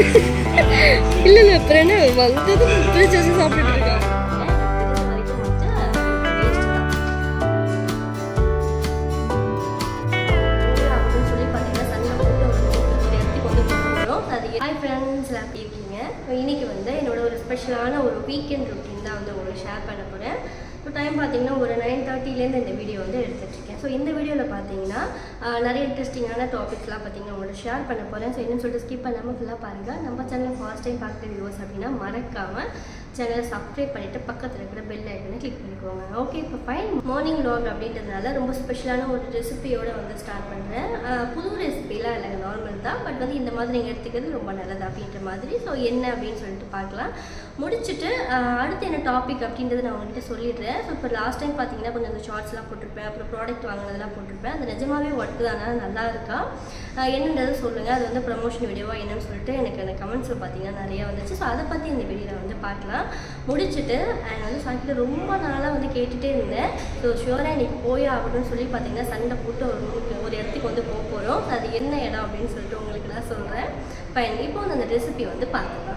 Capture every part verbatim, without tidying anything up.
இல்ல இல்ல அப்புறம் என்ன வந்தது ஃப்ரிட்ஜ் வச்சு சாப்பிட்டுட்டு இருக்கா. ஹாய் ஃப்ரெண்ட்ஸ், எல்லாம் எப்படி இருக்கீங்க? இன்னைக்கு வந்து என்னோட ஒரு ஸ்பெஷலான ஒரு வீக்கெண்ட் ரொட்டீன் தான் வந்து உங்களுக்கு ஷேர் பண்ண போகிறேன். ஸோ டைம் பார்த்தீங்கன்னா ஒரு நைன் தேர்ட்டிலேருந்து இந்த வீடியோ வந்து எடுத்துகிட்ருக்கேன். ஸோ இந்த வீடியோவில் பார்த்தீங்கன்னா நிறைய இன்ட்ரெஸ்டிங்கான டாபிக்ஸ்லாம் பார்த்தீங்கன்னா உங்களோட ஷேர் பண்ண போகிறேன். ஸோ என்னன்னு சொல்லிட்டு ஸ்கிப் பண்ணாமல் ஃபுல்லாக பாருங்கள். நம்ம சேனலில் ஃபர்ஸ்ட் டைம் பார்க்குற வியூவர்ஸ் அப்படின்னா மறக்காமல் சேனலை சப்ஸ்கிரைப் பண்ணிவிட்டு பக்கத்தில் இருக்கிற பெல் ஐக்கனை கிளிக் பண்ணிக்கோங்க. ஓகே, இப்போ ஃபைன். மார்னிங் வ்ளாக் அப்படின்றதுனால ரொம்ப ஸ்பெஷலான ஒரு ரெசிபியோடு வந்து ஸ்டார்ட் பண்ணுறேன். புது ரெசிபிலாம் இல்லைங்க, நார்மல் தான். பட் வந்து இந்த மாதிரி நீங்கள் எடுத்துக்கிறது ரொம்ப நல்லது அப்படின்ற மாதிரி. ஸோ என்ன அப்படின்னு சொல்லிட்டு பார்க்கலாம். முடிச்சுட்டு அடுத்து என்ன டாபிக் அப்படின்றத நான் உங்கள்கிட்ட சொல்லிடுறேன். ஸோ இப்போ லாஸ்ட் டைம் பார்த்தீங்கன்னா கொஞ்சம் அந்த ஷார்ட்ஸ்லாம் போட்டிருப்பேன், அப்புறம் ப்ராடக்ட் வாங்கினதெல்லாம் போட்டிருப்பேன். அது நிஜமாவே ஒர்க் தானே, நல்லா இருக்கா என்னன்றது சொல்லுங்கள். அது வந்து ப்ரமோஷன் வீடியோவா என்னன்னு சொல்லிட்டு எனக்கு அந்த கமெண்ட்ஸில் பார்த்தீங்கன்னா நிறையா வந்துச்சு. ஸோ அதை பற்றி இந்த வீடியோவில் வந்து பார்க்கலாம். முடிச்சுட்டு அண்ட் வந்து சாக்கிட்ட ரொம்ப நாளாக வந்து கேட்டுகிட்டே இருந்தேன். ஸோ ஷுவராக இன்றைக்கி போய் ஆகணும்னு சொல்லி பார்த்தீங்கன்னா சண்டை போட்டு ஒரு ஒரு இடத்துக்கு வந்து போக போகிறோம். அது என்ன இடம் அப்படின்னு சொல்லிட்டு உங்களுக்கு நான் சொல்கிறேன். ஃபைன், இப்போ வந்து அந்த ரெசிபி வந்து பார்க்கலாம்.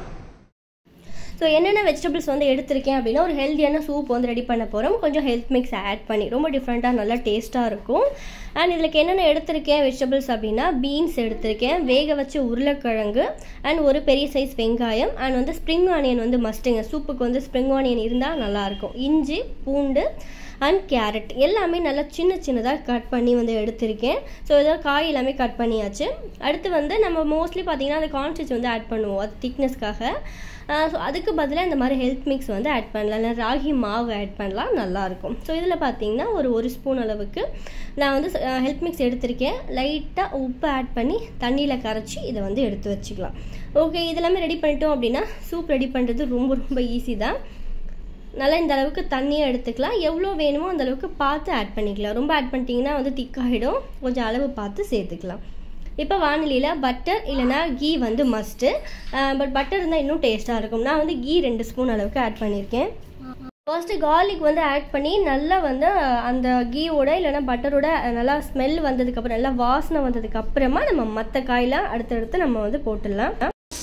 ஸோ என்னென்ன வெஜிடபிள்ஸ் வந்து எடுத்திருக்கேன் அப்படின்னா, ஒரு ஹெல்த்தியான சூப் வந்து ரெடி பண்ண போகிறோம். கொஞ்சம் ஹெல்த் மிக்ஸ் ஆட் பண்ணி ரொம்ப டிஃப்ரெண்ட்டாக நல்லா டேஸ்ட்டாக இருக்கும். அண்ட் இதில் என்னென்ன எடுத்திருக்கேன் வெஜிடபிள்ஸ் அப்படின்னா, பீன்ஸ் எடுத்திருக்கேன், வேக வச்ச உருளைக்கிழங்கு, அண்ட் ஒரு பெரிய சைஸ் வெங்காயம், அண்ட் வந்து ஸ்ப்ரிங் ஆனியன் வந்து மஸ்ட்டுங்க. சூப்புக்கு வந்து ஸ்ப்ரிங் ஆனியன் இருந்தால் நல்லாயிருக்கும். இஞ்சி, பூண்டு அண்ட் கேரட் எல்லாமே நல்லா சின்ன சின்னதாக கட் பண்ணி வந்து எடுத்திருக்கேன். ஸோ இதில் காய் எல்லாமே கட் பண்ணியாச்சு. அடுத்து வந்து நம்ம மோஸ்ட்லி பார்த்திங்கன்னா அந்த கார்ன்ஃப்ளேக்ஸ் வந்து ஆட் பண்ணுவோம், அது திக்னஸ்க்காக. ஸோ அதுக்கு பதிலாக இந்த மாதிரி ஹெல்த் மிக்ஸ் வந்து ஆட் பண்ணலாம், இல்லை ராகி மாவு ஆட் பண்ணலாம், நல்லாயிருக்கும். ஸோ இதில் பார்த்திங்கன்னா ஒரு ஒரு ஸ்பூன் அளவுக்கு நான் வந்து ஹெல்த் மிக்ஸ் எடுத்திருக்கேன். லைட்டாக உப்பு ஆட் பண்ணி தண்ணியில் கரைச்சி இதை வந்து எடுத்து வச்சுக்கலாம். ஓகே, இதெல்லாமே ரெடி பண்ணிட்டோம் அப்படின்னா சூப் ரெடி பண்ணுறது ரொம்ப ரொம்ப ஈஸி தான். நல்லா இந்த அளவுக்கு தண்ணியை எடுத்துக்கலாம். எவ்வளோ வேணுமோ அந்த அளவுக்கு பார்த்து ஆட் பண்ணிக்கலாம். ரொம்ப ஆட் பண்ணிட்டீங்கன்னா வந்து திக்காகிடும். கொஞ்சம் அளவு பார்த்து சேர்த்துக்கலாம். இப்போ வானிலையில் பட்டர் இல்லைனா கீ வந்து மஸ்ட்டு. பட் பட்டர் இருந்தால் இன்னும் டேஸ்ட்டாக இருக்கும். நான் வந்து கீ ரெண்டு ஸ்பூன் அளவுக்கு ஆட் பண்ணியிருக்கேன். ஃபர்ஸ்ட்டு கார்லிக் வந்து ஆட் பண்ணி நல்லா வந்து அந்த கீயோட இல்லைனா பட்டரோட நல்லா ஸ்மெல் வந்ததுக்கப்புறம், நல்லா வாசனை வந்ததுக்கப்புறமா நம்ம மற்ற காயெலாம் அடுத்தடுத்து நம்ம வந்து போட்டுடலாம்.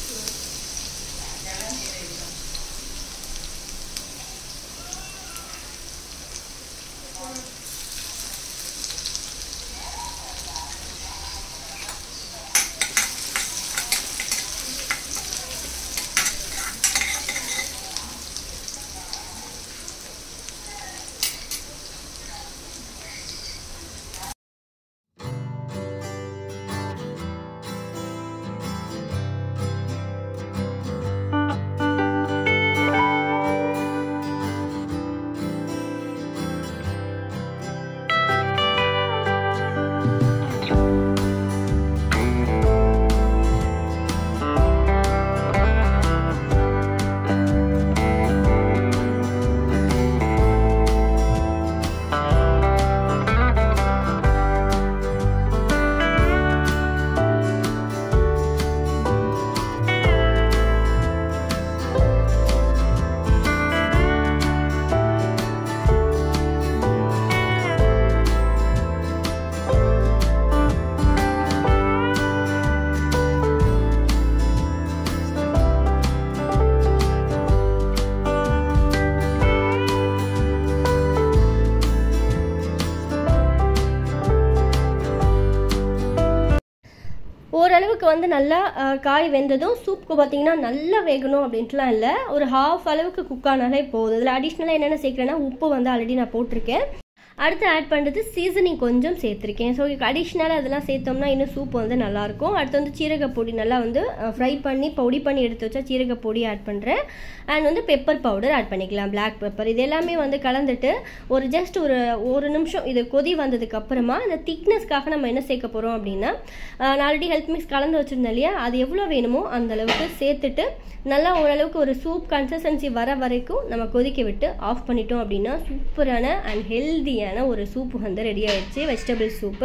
ஓரளவுக்கு வந்து நல்லா காய் வெந்ததும் சூப்புக்கு பார்த்தீங்கன்னா நல்லா வேகணும் அப்படின்ட்டுலாம் இல்லை, ஒரு ஹாஃப் அளவுக்கு குக் ஆனாலே போதும். இதில் அடிஷ்னலாக என்னென்ன சேர்க்குறேன்னா, உப்பு வந்து ஆல்ரெடி நான் போட்டிருக்கேன். அடுத்து ஆட் பண்ணுறது சீசனிங் கொஞ்சம் சேர்த்துருக்கேன். ஸோ அடிஷ்னலாக அதெல்லாம் சேர்த்தோம்னா இன்னும் சூப் வந்து நல்லாயிருக்கும். அடுத்து வந்து சீரகப்பொடி நல்லா வந்து ஃப்ரை பண்ணி பொடி பண்ணி எடுத்து வச்சா சீரகப்பொடி ஆட் பண்ணுறேன். அண்ட் வந்து பெப்பர் பவுடர் ஆட் பண்ணிக்கலாம், பிளாக் பெப்பர். இது எல்லாமே வந்து கலந்துட்டு ஒரு ஜஸ்ட் ஒரு ஒரு நிமிஷம் இது கொதி வந்ததுக்கப்புறமா இந்த திக்னஸ்க்காக நம்ம என்ன சேர்க்க போகிறோம் அப்படின்னா, நான் ஆல்ரெடி ஹெல்த் மிக்ஸ் கலந்து வச்சுருந்தேன் இல்லையா, அது எவ்வளோ வேணுமோ அந்த அளவுக்கு சேர்த்துட்டு நல்லா ஓரளவுக்கு ஒரு சூப் கன்சிஸ்டன்சி வர வரைக்கும் நம்ம கொதிக்க விட்டு ஆஃப் பண்ணிட்டோம் அப்படின்னா சூப்பரான அண்ட் ஹெல்தியான ஒரு சூப்பு வந்து ரெடி ஆயிடுச்சு, வெஜிடபிள் சூப்பு.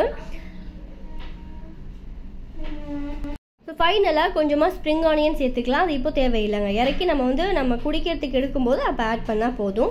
ஸோ ஃபைனலாக கொஞ்சமாக ஸ்ப்ரிங் ஆனியன் சேர்த்துக்கலாம். அது இப்போ தேவையில்லைங்க, இறக்கி நம்ம வந்து நம்ம குடிக்கிறதுக்கு எடுக்கும்போது அப்போ ஆட் பண்ணால் போதும்.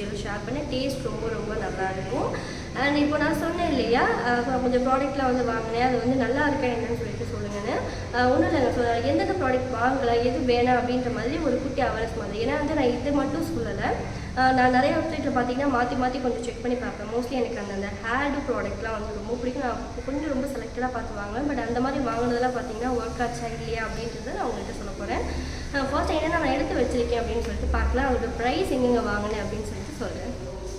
வீடியோவில் ஷேர் பண்ணேன். டேஸ்ட் ரொம்ப ரொம்ப நல்லாயிருக்கும். அண்ட் இப்போ நான் சொன்னேன் இல்லையா, கொஞ்சம் ப்ராடக்ட்லாம் வந்து வாங்கினேன், அது வந்து நல்லா இருக்கா என்னன்னு சொல்லிட்டு சொல்லுங்கன்னு. ஒன்றும் இல்லை, நான் எந்தெந்த ப்ராடக்ட் வாங்கலாம், எது வேணாம் அப்படின்ற மாதிரி ஒரு குட்டி அவேர்னஸ் மாதிரி. ஏன்னா வந்து நான் இது மட்டும் சொல்லலை, நான் நிறைய வெப்சைட்டில் பார்த்தீங்கன்னா மாற்றி மாற்றி கொஞ்சம் செக் பண்ணி பார்ப்பேன். மோஸ்ட்லி எனக்கு அந்த அந்த ஹேர்டு ப்ராடக்ட்லாம் வந்து ரொம்ப பிடிக்கும். நான் கொஞ்சம் ரொம்ப செலக்டடாக பார்த்து வாங்குவேன். பட் அந்த மாதிரி வாங்கினதெல்லாம் பார்த்தீங்கன்னா ஒர்க் ஆச்சா இல்லையா அப்படின்றத நான் உங்கள்கிட்ட சொல்ல போகிறேன். ஃபர்ஸ்ட் என்னென்ன நான் எடுத்து வச்சிருக்கேன் அப்படின்னு சொல்லிட்டு பார்க்கலாம். அதோட ப்ரைஸ் எங்கெங்கே வாங்கினேன் அப்படின்னு சொல்லிட்டு சொல்கிறேன்.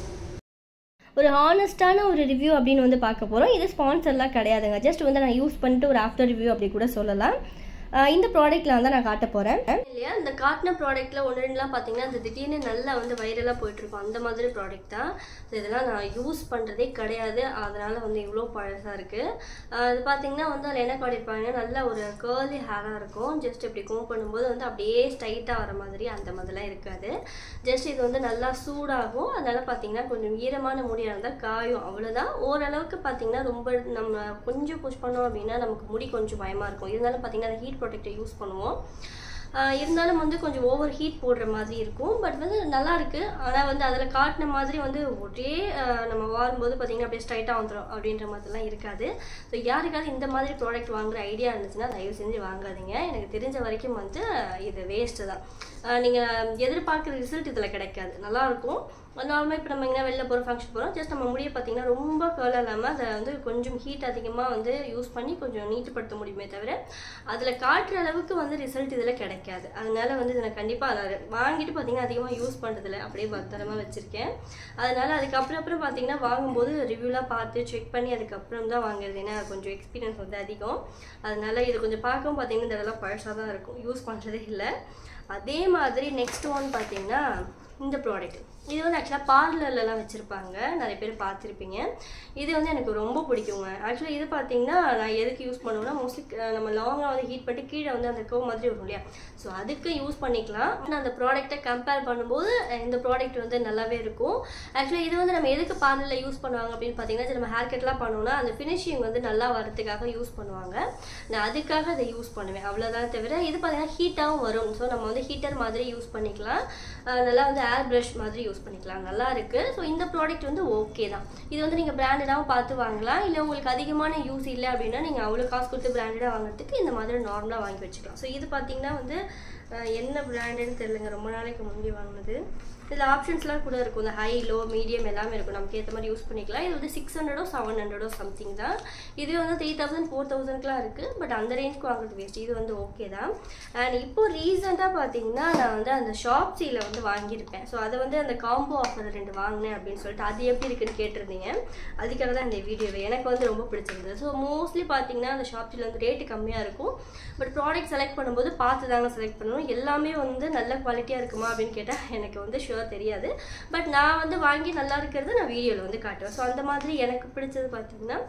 ஒரு ஹானஸ்டான ஒரு ரிவ்யூ அப்படின்னு வந்து பார்க்க போகிறோம். இது ஸ்பான்சர்லாம் கிடையாதுங்க, ஜஸ்ட் வந்து நான் யூஸ் பண்ணிட்டு ஒரு ஆஃப்டர் ரிவ்யூ அப்படி கூட சொல்லலாம். இந்த ப்ராடக்ட்டில் வந்து நான் காட்ட போகிறேன் இல்லையா. இந்த காட்டின ப்ராடக்ட்டில் ஒன்று ரெண்டுலாம் பார்த்தீங்கன்னா அது திடீர்னு நல்லா வந்து வைரலாக போயிட்டுருக்கும், அந்த மாதிரி ப்ராடக்ட் தான். ஸோ இதெல்லாம் நான் யூஸ் பண்ணுறதே கிடையாது, அதனால் வந்து இவ்வளோ பழசாக இருக்குது. அது பார்த்தீங்கன்னா வந்து அதில் என்ன காட்டியிருப்பாங்கன்னா நல்ல ஒரு கேர்லி ஹேராக இருக்கும். ஜஸ்ட் இப்படி கோம் பண்ணும்போது வந்து அப்படியே ஸ்ட்ரைட்டாக வர மாதிரி அந்த மாதிரிலாம் இருக்காது. ஜஸ்ட் இது வந்து நல்லா சூடாகும், அதனால் பார்த்தீங்கன்னா கொஞ்சம் ஈரமான முடியாக இருந்தால் காயும், அவ்வளோதான். ஓரளவுக்கு பார்த்தீங்கன்னா ரொம்ப நம்ம கொஞ்சம் புஷ் பண்ணோம் அப்படின்னா நமக்கு முடி கொஞ்சம் பயமாக இருக்கும். இருந்தாலும் பார்த்தீங்கன்னா அந்த ஹீட் ப்ராடக்ட்டை யூஸ் பண்ணுவோம். இருந்தாலும் வந்து கொஞ்சம் ஓவர் ஹீட் போடுற மாதிரி இருக்கும். பட் வந்து நல்லா இருக்கு. ஆனால் வந்து அதில் காட்டின மாதிரி வந்து ஒரே நம்ம வாரும்போது பார்த்தீங்கன்னா அப்படியே ஸ்ட்ரைட்டாக வந்துடும் அப்படின்ற மாதிரிலாம் இருக்காது. ஸோ யாருக்காவது இந்த மாதிரி ப்ராடக்ட் வாங்குற ஐடியா இருந்துச்சுன்னா தயவு செஞ்சு வாங்காதீங்க. எனக்கு தெரிஞ்ச வரைக்கும் வந்து இது வேஸ்ட்டு தான். நீங்கள் எதிர்பார்க்குற ரிசல்ட் இதில் கிடைக்காது. நல்லாயிருக்கும். நார்மலாக இப்போ நம்ம எங்கே வெளில போகிற ஃபங்க்ஷன் போகிறோம், ஜஸ்ட் நம்ம முடியை பார்த்தீங்கன்னா ரொம்ப கேர்லாக இல்லாமல் அதை வந்து கொஞ்சம் ஹீட் அதிகமாக வந்து யூஸ் பண்ணி கொஞ்சம் நீட்டுப்படுத்த முடியுமே தவிர அதில் காட்டுற அளவுக்கு வந்து ரிசல்ட் இதில் கிடைக்காது. அதனால வந்து இதை நான் கண்டிப்பாக அதை வாங்கிட்டு பார்த்தீங்கன்னா அதிகமாக யூஸ் பண்ணுறதில்ல, அப்படியே பத்திரமா வச்சுருக்கேன். அதனால் அதுக்கப்புறம் அப்புறம் பார்த்தீங்கன்னா வாங்கும்போது ரிவ்யூலாம் பார்த்து செக் பண்ணி அதுக்கப்புறம் தான் வாங்குறது. ஏன்னா கொஞ்சம் எக்ஸ்பீரியன்ஸ் வந்து அதிகம். அதனால் இது கொஞ்சம் பார்க்கவும் பார்த்தீங்கன்னா இதெல்லாம் பழசாக தான் இருக்கும், யூஸ் பண்ணுறதே இல்லை. அதே மாதிரி நெக்ஸ்ட் ஒன் பார்த்தீங்கன்னா இந்த ப்ராடக்ட். இது வந்து ஆக்சுவலாக பார்லர்லலாம் வச்சுருப்பாங்க, நிறைய பேர் பார்த்துருப்பீங்க. இது வந்து எனக்கு ரொம்ப பிடிக்குங்க. ஆக்சுவலாக இது பார்த்தீங்கன்னா நான் எதுக்கு யூஸ் பண்ணுவேன்னா மோஸ்ட்லி நம்ம லாங்காக வந்து ஹீட் பண்ணி கீழே வந்து அந்த கவ் மாதிரி வரும் இல்லையா, ஸோ அதுக்கு யூஸ் பண்ணிக்கலாம். நான் அந்த ப்ராடக்ட்டை கம்பேர் பண்ணும்போது இந்த ப்ராடக்ட் வந்து நல்லாவே இருக்கும். ஆக்சுவலாக இது வந்து நம்ம எதுக்கு பார்லரில் யூஸ் பண்ணுவாங்க அப்படின்னு பார்த்தீங்கன்னா நம்ம ஹேர் கட்லாம் பண்ணோம்னா அந்த ஃபினிஷிங் வந்து நல்லா வரதுக்காக யூஸ் பண்ணுவாங்க. நான் அதுக்காக அதை யூஸ் பண்ணுவேன், அவ்வளோதான். தவிர இது பார்த்தீங்கன்னா ஹீட்டாகவும் வரும். ஸோ நம்ம வந்து ஹீட்டர் மாதிரி யூஸ் பண்ணிக்கலாம், நல்லா வந்து ஏர் ப்ரஷ் மாதிரி யூஸ் பண்ணிக்கலாம், நல்லா இருக்கு. ஸோ இந்த ப்ராடக்ட் வந்து ஓகே தான். இது வந்து நீங்கள் பிராண்டடாகவும் பார்த்து வாங்கலாம். இல்லை உங்களுக்கு அதிகமான யூஸ் இல்லை அப்படின்னா நீங்கள் அவ்வளோ காசு கொடுத்து பிராண்டடாக வாங்குறதுக்கு இந்த மாதிரி நார்மலாக வாங்கி வச்சுக்கலாம். ஸோ இது பார்த்தீங்கன்னா வந்து என்ன பிராண்டுன்னு தெரியலங்க, ரொம்ப நாளைக்கு முன்னாடி வாங்கினது. இதில் ஆப்ஷன்ஸ்லாம் கூட இருக்கும், இந்த ஹை லோ மீடியம் எல்லாமே இருக்கும், நமக்கு ஏற்ற மாதிரி யூஸ் பண்ணிக்கலாம். இது வந்து சிக்ஸ் ஹண்ட்ரடோ செவன் ஹண்ட்ரடோ சம்திங் தான். இதுவே வந்து த்ரீ தௌசண்ட் ஃபோர் தௌசண்ட்க்குலாம் இருக்குது. பட் அந்த ரேஞ்சுக்கு வாங்குறது வேஸ்ட். இது வந்து ஓகே தான். அண்ட் இப்போ ரீசெண்டாக பார்த்தீங்கன்னா நான் வந்து அந்த ஷாப்ஸியில் வந்து வாங்கியிருப்பேன். ஸோ அதை வந்து அந்த காம்போ ஆஃபர் ரெண்டு வாங்கினேன் அப்படின்னு சொல்லிட்டு அது எப்படி இருக்குன்னு கேட்டிருந்தீங்க. அதுக்காக தான் இந்த வீடியோவை எனக்கு வந்து ரொம்ப பிடிச்சிருந்தது. ஸோ மோஸ்ட்லி பார்த்தீங்கன்னா அந்த ஷாப்ஸில் வந்து ரேட்டு கம்மியாக இருக்கும். பட் ப்ராடக்ட் செலக்ட் பண்ணும்போது பார்த்து தாங்க செலக்ட் பண்ணணும். எல்லாமே வந்து நல்ல குவாலிட்டியாக இருக்குமா அப்படின்னு கேட்டால் எனக்கு வந்து ஷுவர் தெரியாது. பட் நான் வந்து வாங்கி நல்லா இருக்கிறது நான் வீடியோவில் வந்து காட்டுவேன். ஸோ அந்த மாதிரி எனக்கு பிடிச்சது பார்த்தீங்கன்னா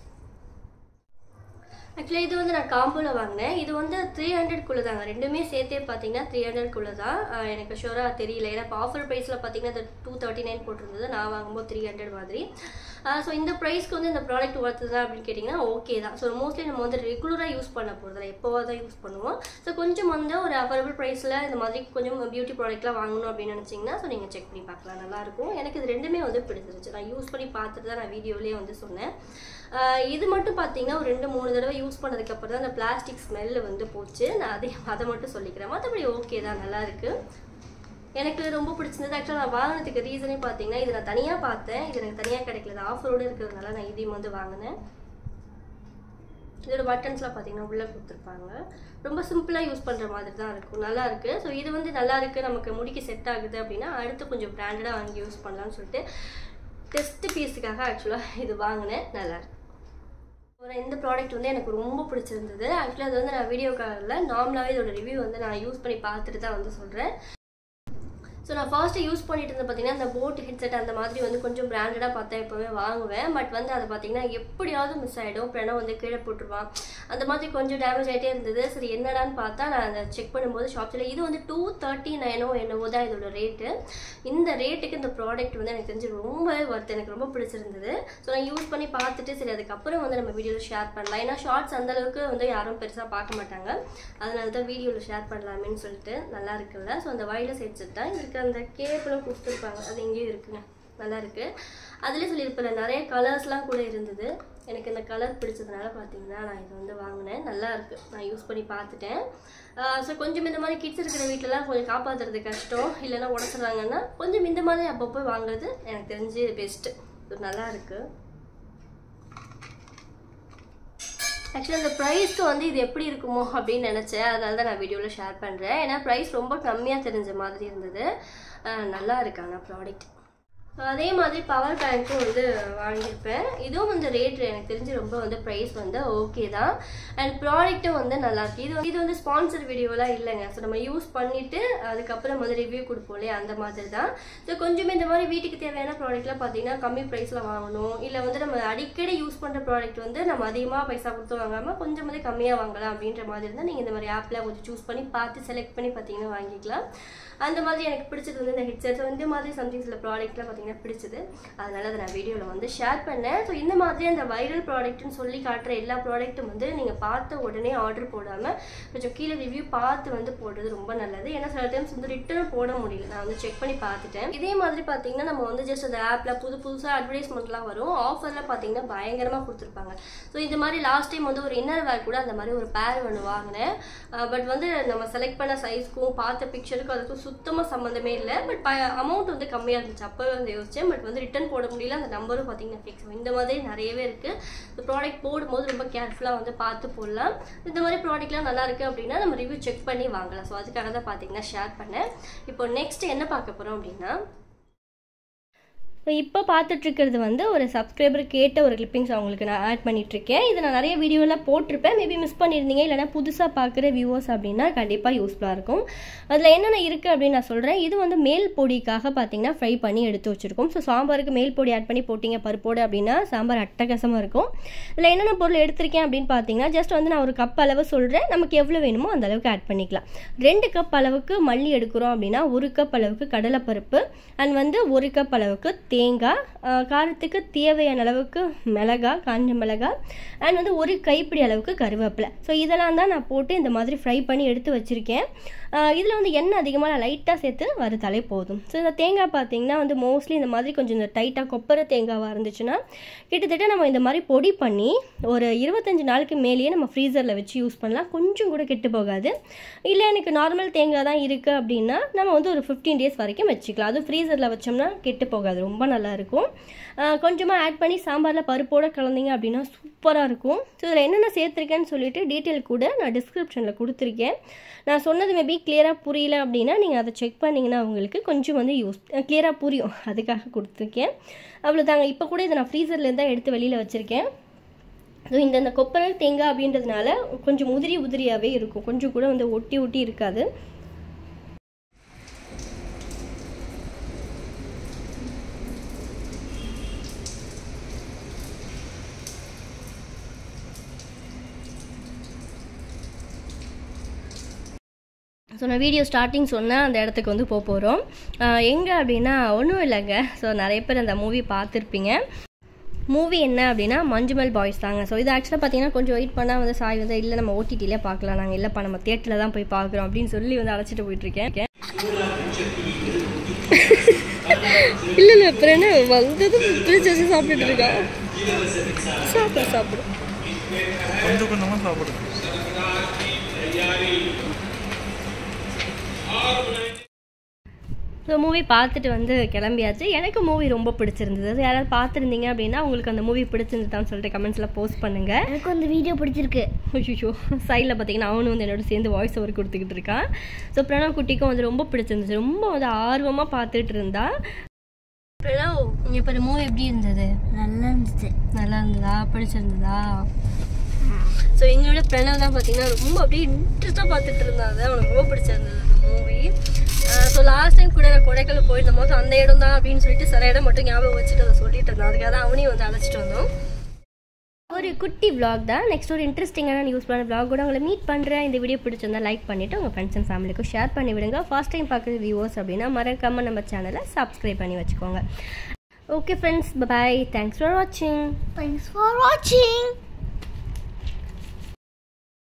ஆக்சுவலாக இது வந்து நான் காம்போவில் வாங்கினேன். இது வந்து த்ரீ ஹண்ட்ரட்குள்ளே தாங்க, ரெண்டுமே சேர்த்தே பார்த்தீங்கன்னா த்ரீ ஹண்ட்ரட்குள்ளே தான். எனக்கு ஷூராக தெரியல, ஏன்னா இப்போ ஆஃபர் ப்ரைஸில் பார்த்தீங்கன்னா அது டூ தேர்ட்டி நைன் போட்டிருந்தது, நான் வாங்கும்போது த்ரீ ஹண்ட்ரட் மாதிரி. ஸோ இந்த ப்ரைஸ்க்கு வந்து இந்த ப்ராடக்ட் ஒர்த்து தான் அப்படின்னு கேட்டிங்கன்னா ஓகே தான். ஸோ மோஸ்ட்லி நம்ம வந்து ரெகுலராக யூஸ் பண்ண போகிறதில்ல, எப்போவா தான் யூஸ் பண்ணுவோம். ஸோ கொஞ்சம் வந்து ஒரு அஃபோர்டபுள் ப்ரைஸில் இந்த மாதிரி கொஞ்சம் பியூட்டி ப்ராடக்ட்லாம் வாங்கணும் அப்படின்னு நினச்சிங்கன்னா ஸோ நீங்கள் செக் பண்ணி பார்க்கலாம், நல்லாயிருக்கும். எனக்கு இது ரெண்டுமே வந்து பிடிச்சிருச்சு. நான் யூஸ் பண்ணி பார்த்துட்டு தான் நான் வீடியோலேயே வந்து சொன்னேன். இது மட்டும் பார்த்தீங்கன்னா ஒரு ரெண்டு மூணு தடவை யூஸ் பண்ணதுக்கப்புறம் தான் அந்த பிளாஸ்டிக் ஸ்மெல்லு வந்து போச்சு. நான் அதை அதை மட்டும் சொல்லிக்கிறேன். மற்றபடி ஓகே தான், நல்லாயிருக்கு. எனக்கு ரொம்ப பிடிச்சிருந்தது. ஆக்சுவலாக நான் வாங்கினதுக்கு ரீசனே பார்த்தீங்கன்னா இது நான் தனியாக பார்த்தேன், இது எனக்கு தனியாக கிடைக்கல, ஆஃபரோடு இருக்கிறதுனால நான் இதையும் வந்து வாங்கினேன். இதோட பட்டன்ஸ்லாம் பார்த்தீங்கன்னா உள்ளே கொடுத்துருப்பாங்க. ரொம்ப சிம்பிளாக யூஸ் பண்ணுற மாதிரி தான் இருக்கும், நல்லா இருக்குது. ஸோ இது வந்து நல்லா இருக்குது, நமக்கு முடிக்கு செட் ஆகுது அப்படின்னா அடுத்து கொஞ்சம் பிராண்டடாக வாங்கி யூஸ் பண்ணலான்னு சொல்லிட்டு டெஸ்ட் பீஸுக்காக ஆக்சுவலாக இது வாங்கினேன், நல்லாயிருக்கு. இந்த ப்ராடக்ட் வந்து எனக்கு ரொம்ப பிடிச்சிருந்தது. ஆக்சுவலாக அது வந்து நான் வீடியோ காலில் நார்மலாகவே இதோட ரிவ்யூ வந்து நான் யூஸ் பண்ணி பார்த்துட்டு தான் வந்து சொல்கிறேன். ஸோ நான் ஃபர்ஸ்ட்டு யூஸ் பண்ணிட்டு இருந்தேன் பார்த்தீங்கன்னா அந்த போட் ஹெட்செட் அந்த மாதிரி வந்து கொஞ்சம் பிராண்டடாக பார்த்தா எப்போவுமே வாங்குவேன். பட் வந்து அதை பார்த்தீங்கன்னா எப்படியாவது மிஸ் ஆகிடும், பிரணவ் வந்து கீழே போட்டுருவான், அந்த மாதிரி கொஞ்சம் டேமேஜ் ஆகிட்டே இருந்தது. சரி என்னடான்னு பார்த்தா நான் அதை செக் பண்ணும்போது ஷாப்ஸில் இது வந்து டூ தேர்ட்டி நைனோ என்னவோ தான் இதோட ரேட்டு. இந்த ரேட்டுக்கு இந்த ப்ராடக்ட் வந்து எனக்கு தெரிஞ்சு ரொம்பவே ஒர்த், எனக்கு ரொம்ப பிடிச்சிருந்தது. ஸோ நான் யூஸ் பண்ணி பார்த்துட்டு சரி அதுக்கப்புறம் வந்து நம்ம வீடியோவில் ஷேர் பண்ணலாம். ஏன்னா ஷார்ட்ஸ் அந்தளவுக்கு வந்து யாரும் பெருசாக பார்க்க மாட்டாங்க, அதனால தான் வீடியோவில் ஷேர் பண்ணலாமேன்னு சொல்லிட்டு நல்லா இருக்குல்ல. ஸோ அந்த வயர்லெஸ் ஹெட்செட் தான், இருக்கிற இதுக்கு அந்த கேப்லாம் கொடுத்துருப்பாங்க, அது எங்கேயும் இருக்குங்க, நல்லா இருக்குது. அதுலேயே சொல்லியிருப்பேன் நிறைய கலர்ஸ்லாம் கூட இருந்தது. எனக்கு இந்த கலர் பிடிச்சதுனால பார்த்தீங்கன்னா நான் இதை வந்து வாங்கினேன். நல்லா இருக்குது, நான் யூஸ் பண்ணி பார்த்துட்டேன். ஸோ கொஞ்சம் இந்த மாதிரி கிட்ஸ் இருக்கிற வீட்டிலலாம் கொஞ்சம் காப்பாற்றுறது கஷ்டம், இல்லைன்னா உடச்சிட்றாங்கன்னா கொஞ்சம் இந்த மாதிரி அப்பப்போ வாங்குறது எனக்கு தெரிஞ்சு பெஸ்ட்டு. இது நல்லா இருக்குது. ஆக்சுவலாக அந்த ப்ரைஸ்க்கு வந்து இது எப்படி இருக்குமோ அப்படின்னு நினச்சேன், அதனால தான் நான் வீடியோவில் ஷேர் பண்ணுறேன். ஏன்னா ப்ரைஸ் ரொம்ப கம்மியாக தெரிஞ்ச மாதிரி இருந்தது. நல்லா இருக்கு ஆனால் ப்ராடக்ட். அதே மாதிரி பவர் பேங்க்கும் வந்து வாங்கியிருப்பேன். இதுவும் வந்து ரேட் எனக்கு தெரிஞ்சு ரொம்ப வந்து ப்ரைஸ் வந்து ஓகே தான். அண்ட் ப்ராடக்ட்டும் வந்து நல்லாயிருக்கு. இது இது வந்து ஸ்பான்சர் வீடியோலாம் இல்லைங்க. ஸோ நம்ம யூஸ் பண்ணிவிட்டு அதுக்கப்புறம் வந்து ரிவ்யூ கொடுப்போம் இல்லையா, அந்த மாதிரி தான். ஸோ கொஞ்சமே இந்த மாதிரி வீட்டுக்கு தேவையான ப்ராடக்ட்லாம் பார்த்தீங்கன்னா கம்மி ப்ரைஸில் வாங்கணும், இல்லை வந்து நம்ம அடிக்கடி யூஸ் பண்ணுற ப்ராடக்ட் வந்து நம்ம அதிகமாக பைசா கொடுத்து வாங்காமல் கொஞ்சம் வந்து கம்மியாக வாங்கலாம் அப்படின்ற மாதிரி இருந்தால் நீங்கள் இந்த மாதிரி ஆப்பில் கொஞ்சம் சூஸ் பண்ணி பார்த்து செலக்ட் பண்ணி பார்த்தீங்கன்னா வாங்கிக்கலாம். அந்த மாதிரி எனக்கு பிடிச்சது வந்து இந்த ஹெட்செட். இந்த மாதிரி சம்திங் சில ப்ராடக்ட்லாம் பார்த்தீங்கன்னா பிடிச்சது, அதனால அதை நான் வீடியோவில் வந்து ஷேர் பண்ணேன். ஸோ இந்த மாதிரி அந்த வைரல் ப்ராடக்ட்னு சொல்லி காட்டுற எல்லா ப்ராடக்ட்டும் வந்து நீங்கள் பார்த்த உடனே ஆர்டர் போடாமல் கொஞ்சம் கீழே ரிவ்யூ பார்த்து வந்து போடுறது ரொம்ப நல்லது. ஏன்னா சில டைம்ஸ் வந்து ரிட்டர்ன் போட முடியல, நான் வந்து செக் பண்ணி பார்த்துட்டேன். இதே மாதிரி பார்த்தீங்கன்னா நம்ம வந்து ஜஸ்ட் அந்த ஆப்பில் புது புதுசாக அட்வர்டைஸ்மெண்ட்லாம் வரும், ஆஃபர்லாம் பார்த்தீங்கன்னா பயங்கரமாக கொடுத்துருப்பாங்க. ஸோ இந்த மாதிரி லாஸ்ட் டைம் வந்து ஒரு இன்னர் வேர் கூட அந்த மாதிரி ஒரு பேர் ஒன்று வாங்கினேன். பட் வந்து நம்ம செலக்ட் பண்ண சைஸ்க்கும் பார்த்த பிக்சருக்கும் அதுக்கும் சுத்தமாக சம்மந்தமே இல்லை. பட் அமௌண்ட் வந்து கம்மியாக இருந்துச்சு. அப்போவே வந்து யோசிச்சேன், பட் வந்து ரிட்டர்ன் போட முடியல. அந்த நம்பரும் பார்த்தீங்கன்னா ஃபிக்ஸ். இந்த மாதிரி நிறையவே இருக்குது. இந்த ப்ராடக்ட் போடும்போது ரொம்ப கேர்ஃபுல்லாக வந்து பார்த்து போடலாம். இந்த மாதிரி ப்ராடக்ட்லாம் நல்லா இருக்குது அப்படின்னா நம்ம ரிவ்யூ செக் பண்ணி வாங்கலாம். ஸோ அதுக்காக தான் பார்த்தீங்கன்னா ஷேர் பண்ணேன். இப்போ நெக்ஸ்ட் என்ன பார்க்க போகிறோம் அப்படின்னா, இப்போ பார்த்துட்ருக்கிறது வந்து ஒரு சப்ஸ்கிரைபர் கேட்ட ஒரு கிளிப்பிங்ஸ் அவங்களுக்கு நான் ஆட் பண்ணிகிட்ருக்கேன். இதை நான் நிறைய வீடியோவில் போட்டிருப்பேன், மேபி மிஸ் பண்ணியிருந்தீங்க இல்லைனா புதுசாக பார்க்குற வியூவர்ஸ் அப்படின்னா கண்டிப்பாக யூஸ்ஃபுல்லாக இருக்கும். அதில் என்னென்ன இருக்குது அப்படின்னு நான் சொல்கிறேன். இது வந்து மேல் பொடிக்காக பார்த்தீங்கன்னா ஃப்ரை பண்ணி எடுத்து வச்சுருக்கோம். ஸோ சாம்பாருக்கு மேல் பொடி ஆட் பண்ணி போட்டிங்க பருப்போடு அப்படின்னா சாம்பார் அட்டகாசமாக இருக்கும். இதில் என்னென்ன பொருள் எடுத்திருக்கேன் அப்படின்னு பார்த்தீங்கன்னா, ஜஸ்ட் வந்து நான் ஒரு கப் அளவு சொல்கிறேன், நமக்கு எவ்வளோ வேணுமோ அந்த அளவுக்கு ஆட் பண்ணிக்கலாம். ரெண்டு கப் அளவுக்கு மல்லி எடுக்கிறோம் அப்படின்னா ஒரு கப் அளவுக்கு கடலைப்பருப்பு அண்ட் வந்து ஒரு கப் அளவுக்கு தேங்காய், காரத்துக்கு தேவையான அளவுக்கு மிளகாய், காஞ்ச மிளகாய் அண்ட் வந்து ஒரு கைப்பிடி அளவுக்கு கருவேப்பிலை. ஸோ இதெல்லாம் தான் நான் போட்டு இந்த மாதிரி ஃப்ரை பண்ணி எடுத்து வச்சுருக்கேன். இதில் வந்து எண்ணெய் அதிகமாக நான் லைட்டாக சேர்த்து வறுத்தாலே போதும். ஸோ இந்த தேங்காய் பார்த்தீங்கன்னா வந்து மோஸ்ட்லி இந்த மாதிரி கொஞ்சம் இந்த டைட்டாக கொப்பரை தேங்காவாக இருந்துச்சுன்னா கிட்டத்தட்ட நம்ம இந்த மாதிரி பொடி பண்ணி ஒரு இருபத்தஞ்சி நாளுக்கு மேலேயே நம்ம ஃப்ரீசரில் வச்சு யூஸ் பண்ணலாம். கொஞ்சம் கூட கெட்டு போகாது. இல்லை எனக்கு நார்மல் தேங்காய் தான் இருக்குது அப்படின்னா நம்ம வந்து ஒரு ஃபிஃப்டீன் டேஸ் வரைக்கும் வச்சுக்கலாம். அதுவும் ஃப்ரீசரில் வச்சோம்னா கெட்டு போகாது, ரொம்ப நல்லாயிருக்கும். கொஞ்சமாக ஆட் பண்ணி சாம்பாரில் பருப்போடு கலந்தீங்க அப்படின்னா சூப்பராக இருக்கும். ஸோ இதில் என்னென்ன சேர்த்துருக்கேன்னு சொல்லிட்டு டீட்டெயில் கூட நான் டிஸ்கிரிப்ஷனில் கொடுத்துருக்கேன். நான் சொன்னது மேபி கிளியராக புரியல அப்படின்னா நீங்கள் அதை செக் பண்ணிங்கன்னா உங்களுக்கு கொஞ்சம் வந்து யூஸ் கிளியராக புரியும், அதுக்காக கொடுத்துருக்கேன். அவ்வளோதாங்க. இப்போ கூட இதை நான் ஃப்ரீசர்லேருந்து தான் எடுத்து வெளியில் வச்சுருக்கேன். ஸோ இந்த இந்த கொப்பரை தேங்காய் அப்படின்றதுனால கொஞ்சம் உதிரி உதிரியாகவே இருக்கும், கொஞ்சம் கூட வந்து ஒட்டி ஒட்டி இருக்காது. ஸோ நான் வீடியோ ஸ்டார்டிங் சொன்னேன் அந்த இடத்துக்கு வந்து போக போகிறோம். எங்கே அப்படின்னா ஒன்றும் இல்லைங்க. ஸோ நிறைய பேர் அந்த மூவி பார்த்துருப்பீங்க. மூவி என்ன அப்படின்னா மஞ்சுமல் பாய்ஸ் தாங்க. ஸோ இது ஆக்சுவலாக பார்த்தீங்கன்னா கொஞ்சம் வெயிட் பண்ணால் வந்து சாய் வந்து இல்லை நம்ம ஓடிடியில் பார்க்கலாம், நாங்கள் இல்லைப்பா நம்ம தியேட்டரில் தான் போய் பார்க்குறோம் அப்படின்னு சொல்லி வந்து அழைச்சிட்டு போயிட்டுருக்கேன். இல்லை இல்லை அப்புறம் என்ன வந்தது பிரிச்சு வச்சு சாப்பிட்டுட்டு இருக்கா. சாப்பிட சாப்பிடு கொஞ்சம் கொஞ்சமாக சாப்பிடு. ஸோ மூவி பார்த்துட்டு வந்து கிளம்பியாச்சு. எனக்கு மூவி ரொம்ப பிடிச்சிருந்தது. யாராவது பார்த்துருந்தீங்க அப்படின்னா உங்களுக்கு அந்த மூவி பிடிச்சிருந்துதான்னு சொல்லிட்டு கமெண்ட்ஸில் போஸ்ட் பண்ணுங்கள். எனக்கு அந்த வீடியோ பிடிச்சிருக்கு. ஐயோ சைடில் பார்த்தீங்கன்னா அவனு வந்து என்னோட சேர்ந்து வாய்ஸ் ஓவர் கொடுத்துக்கிட்டு இருக்கான். ஸோ பிரணவ் குட்டிக்கும் வந்து ரொம்ப பிடிச்சிருந்துச்சு, ரொம்ப வந்து ஆர்வமாக பார்த்துட்டு இருந்தா. பிரணவ் இப்போ ஒரு மூவி எப்படி இருந்தது? நல்லா இருந்துச்சு. நல்லா இருந்ததா? பிடிச்சிருந்ததா? ஸோ எங்களோட பிரணவ் தான் பார்த்தீங்கன்னா ரொம்ப அப்படியே இன்ட்ரெஸ்ட்டாக பார்த்துட்டு இருந்தாங்க. அவனுக்கு ரொம்ப பிடிச்சிருந்தது அந்த மூவி. ஸோ லாஸ்ட் டைம் கூட நான் கொடைக்கானல் போயிருந்தோம். ஸோ அந்த இடம் தான் அப்படின்னு சொல்லிட்டு சில இடம் மட்டும் ஞாபகம் வச்சுட்டு அதை சொல்லிட்டு இருந்தோம். அதுக்காக தான் அவனையும் வந்து அழைச்சிட்டு வந்தோம். ஒரு குட்டி விளாக் தான். நெக்ஸ்ட் ஒரு இன்ட்ரெஸ்டிங்கான யூஸ்ஃபுல்லான விளாக் கூட உங்களை மீட் பண்ணுறேன். இந்த வீடியோ பிடிச்சிருந்தா லைக் பண்ணிவிட்டு உங்கள் ஃப்ரெண்ட்ஸ் அண்ட் ஃபேமிலிக்கும் ஷேர் பண்ணி விடுங்க. ஃபர்ஸ்ட் டைம் பார்க்குற வியூவர்ஸ் அப்படின்னா மறக்காமல் நம்ம சேனலை சப்ஸ்கிரைப் பண்ணி வச்சுக்கோங்க. Okay friends, bye. Thanks for வாட்சிங். தேங்க்ஸ் ஃபார் வாட்சிங்.